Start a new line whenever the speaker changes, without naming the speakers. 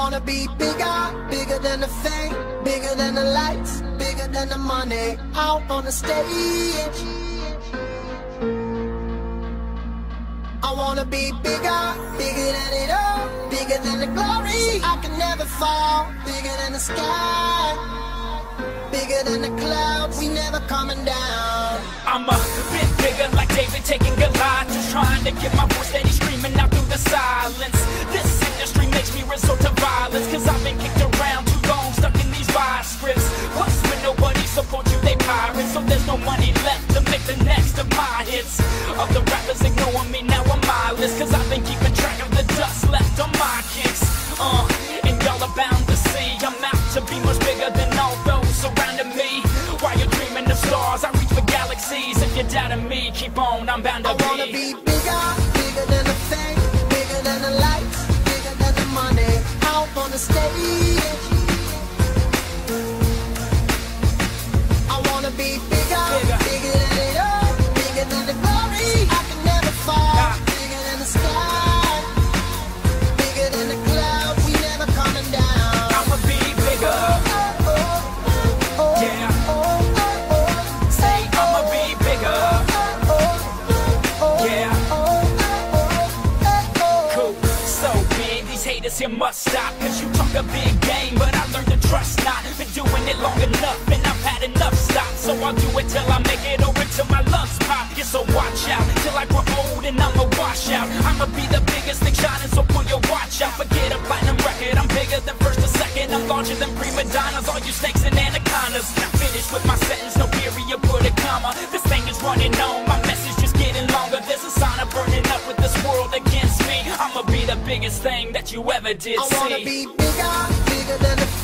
wanna be bigger, bigger than the fame, bigger than the lights, bigger than the money. Out on the stage, I wanna be bigger, bigger than it all, bigger than the glory. I can never fall, bigger than the sky, bigger than the clouds, we never coming down.
I'm a bit bigger like David taking Goliath, just trying to get my voice steady screaming out through the silence. This industry makes me resort to violence, cause I've been kicked around too long, stuck in these vice scripts. Plus when nobody supports you, they pirates, so there's no money left to make the next of my hits. Other rappers ignoring me, now I'm mindless, cause I've been keeping track of the dust left on my kicks. And y'all are bound to see I'm out to be much bigger than all those surrounding me. While you're dreaming of stars, I reach for galaxies. If you're doubting me, keep on, I'm bound to be.
I wanna be bigger, bigger than the fame, bigger than the lights, bigger than the money. Out on the stage, I wanna be bigger, bigger than it all, bigger than the glory. I can never fall, bigger than the sky, bigger than the clouds, we never coming down.
I'ma be bigger, yeah. Say I'ma be bigger, yeah. Cool, so big, these haters here must stop, cause you talk a big game, but I learned to trust not. Been doing it long enough, and I've had enough stops, so I'll do it till I make it over till my lungs pop. Yeah, so watch out, till I grow old and I'ma wash out. I'ma be the biggest thing shining, so pull your watch out. Forget a platinum record, I'm bigger than first or second. I'm larger than prima donnas, all you snakes and anacondas. Now finished with my sentence, no period, put a comma. This thing is running on, my message just getting longer. There's a sign of burning up with this world against me. I'ma be the biggest thing that you ever did see.
I wanna be bigger, bigger than the